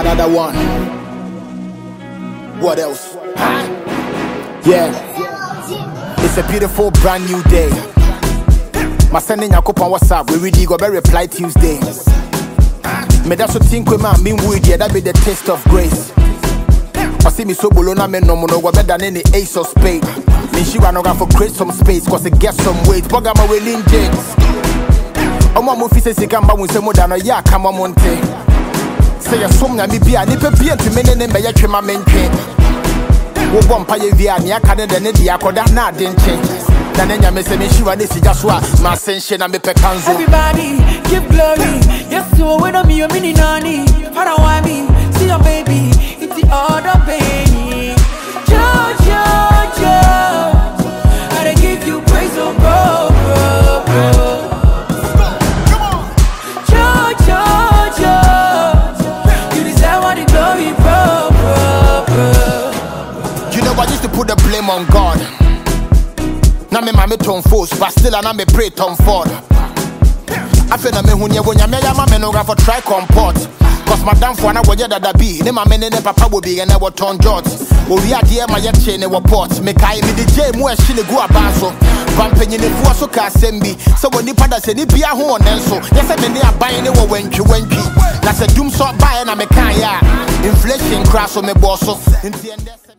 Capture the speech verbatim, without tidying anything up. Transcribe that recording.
Another one. What else? Yeah. It's a beautiful brand new day. My sending Yakop on WhatsApp. We really go better reply Tuesday. Me that's what think we man mean with yeah, that be the taste of grace. I see me so below na me no more no better than any ace of spade. Me she run over for create some space cause it gets some weight. Bug my willing James. I'm a movie says can ba say more than a ya come on monte. Say a song na me be a nipe be to me ne me ya twa ma mentwe. Wo bompa ye via ni aka ne de ne dia koda na de nche. Na ne nya me say me she wa ne sija so a ma sense na me pe kanzo. Everybody give glory. Yes so when I'm you mini nani. I don't want me see your baby. It's the other baby. Jo jo jo. I dey give you praise oh bro bro bro. I used to put the blame on God. Now me mama turn force, but still I me pray turn forward. I feel na me hunya wonya me ya mama no ga for try comport. Cause madam for na woje dada bi, ne mama ne ne papa wo bi na wo turn jot. O wi ade ma ye che ne wo port. Me kai me de je mu a hye ne gu abanso. Pampanyi ne fu so ka sembi. So woni pada se ni bia ho onenso. Ye se me ne aban ne wo wantwi wantwi. Na se dum so bae na me kan ya. Inflation crash so me boss so.